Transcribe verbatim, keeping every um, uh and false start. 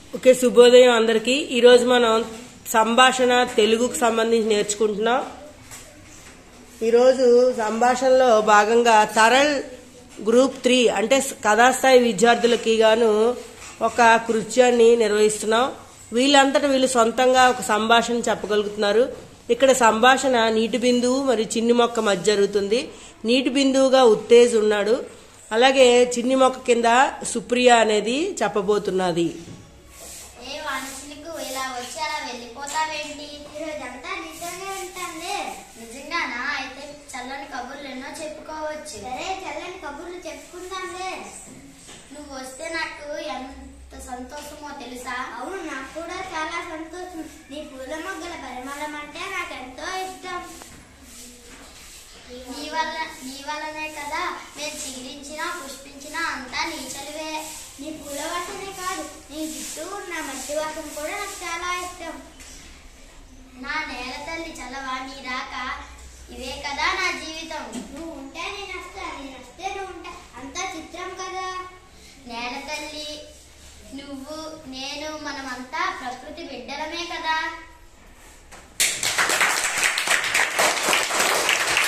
Okay, శుభోదయం అందరికి. ఈరోజు మనం సంభాషణ తెలుగుకు సంబంధించి నేర్చుకుంటున్నాం. ఈరోజు సంభాషణలో భాగంగా తరల్ గ్రూప్ త్రీ అంటే కథాస్థాయి విద్యార్థులకి గాను ఒక కృత్యాన్ని నిర్వహిస్తున్నాం. వీళ్ళంతటా వీళ్ళు సొంతంగా ఒక సంభాషణ చెప్పగలుగుతున్నారు. ఇక్కడ సంభాషణ నీటి బిందువు మరియు చిన్ని మొక్క మధ్య జరుగుతుంది. నీటి బిందువుగా ఉత్తేజ్ ఉన్నాడు, అలాగే చిన్ని మొక్క కింద సుప్రియ అనేది చెప్పబోతున్నది. నిజంగానా? అయితే చల్లని కబుర్లు ఎన్నో చెప్పుకోవచ్చు. సరే, చల్లని కబుర్లు చెప్పుకుందాంలే. నువ్వు వస్తే నాకు ఎంత సంతోషమో తెలుసా? అవును, నాకు కూడా చాలా సంతోషం. నీ పూల మొగ్గల పరిమళం అంటే నాకు ఎంతో ఇష్టం. నీ వల్ల నీ వల్లనే కదా నేను చిగురించినా పుష్పించినా అంతా నీ చలివే. నీ పూల వాసనే కాదు, నీ చుట్టూ ఉన్న మట్టి వాసన కూడా నాకు చాలా ఇష్టం. నా నేల తల్లి చలవా, నీ రాక ఇదే కదా నా జీవితం. నువ్వు ఉంటే నేను వస్తా, నేను వస్తే నువ్వు ఉంటా, అంతా చిత్రం కదా. నేల తల్లి, నువ్వు, నేను, మనమంతా ప్రకృతి బిడ్డలమే కదా.